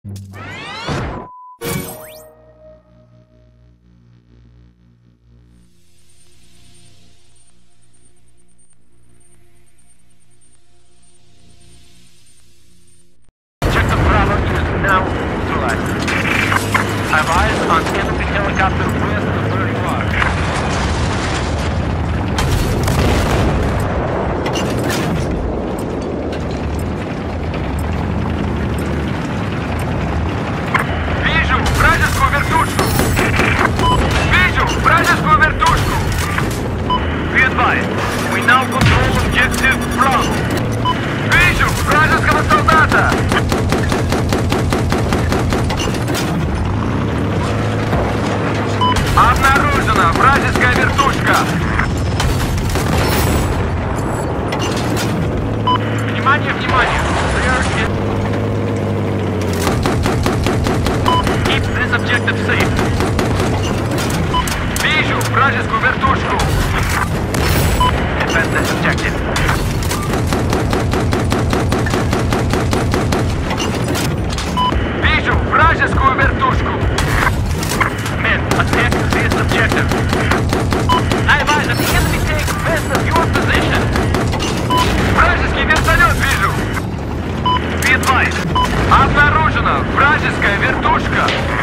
Now, neutralized. Have eyes on enemy helicopter west of where you are. Вижу вражескую вертушку! Вижу вражескую вертушку! Be advised, we now control objective Bravo. Вижу вражеского солдата! Обнаружена вражеская вертушка! Внимание, внимание! Keep this objective safe. Вижу вражескую вертушку! Defend this objective. Вижу вражескую вертушку! Men, attack this objective. I advise that the enemy takes best of your position. Вражеский вертолет вижу. Be advised. Обнаружена вражеская вертушка.